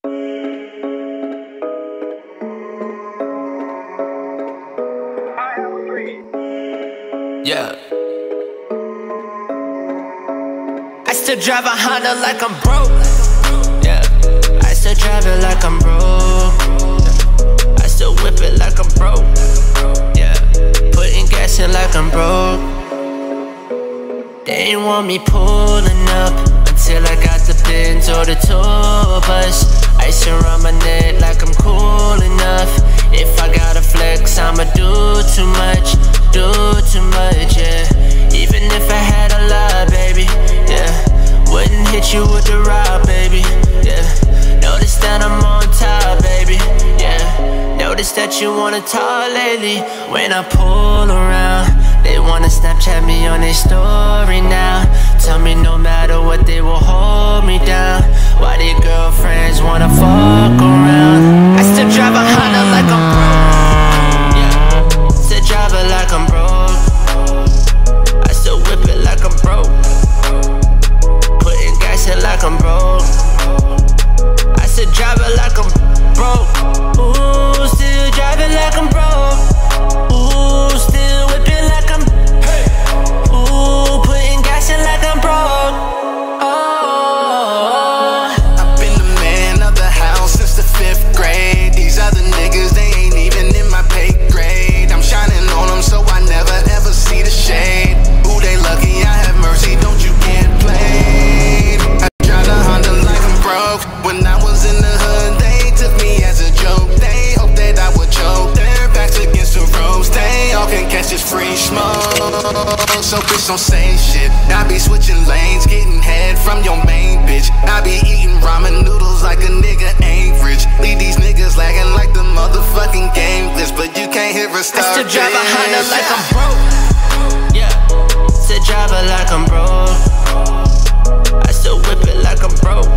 Yeah. I still drive a Honda like I'm broke. Yeah. I still drive it like I'm broke. I still whip it like I'm broke. Yeah. Putting gas in like I'm broke. They ain't want me pulling up until I got the Benz or the tour bus. Ice around my neck like I'm cool enough. If I gotta flex, I'ma do too much, yeah. Even if I had a lot, baby, yeah. Wouldn't hit you with the rock, baby, yeah. Notice that I'm on top, baby, yeah. Notice that you wanna talk lately. When I pull around, they wanna Snapchat me on their story now. Tell me no matter what, they will hold me down. Why their girlfriends wanna fuck around? I still drive a Honda like I'm broke, yeah. Still drive it like I'm broke. I still whip it like I'm broke. Putting gas in like I'm broke. I still drive it like I'm broke. Ooh, still drive it like I'm broke. Ooh, still whip it like I'm, hey. Ooh, putting gas in like I'm broke. Oh, I've been the man of the house since the 5th grade. These other niggas, they ain't even in my pay grade. I'm shining on them so I never ever see the shade. Ooh, they lucky, I have mercy, don't you get played. I drive a Honda like I'm broke. When I was in the hood, they took me as a joke. They hoped that I would choke. Their backs against the ropes, they all can catch this free smoke. So bitch, don't say shit. I be switching lanes, getting head from your main bitch. I be eating ramen noodles like a nigga ain't rich. Leave these niggas lagging like the motherfucking game glitch, but you can't hit restart. I still drive a Honda like I'm broke, yeah. Still drive it like I'm broke. I still whip it like I'm broke.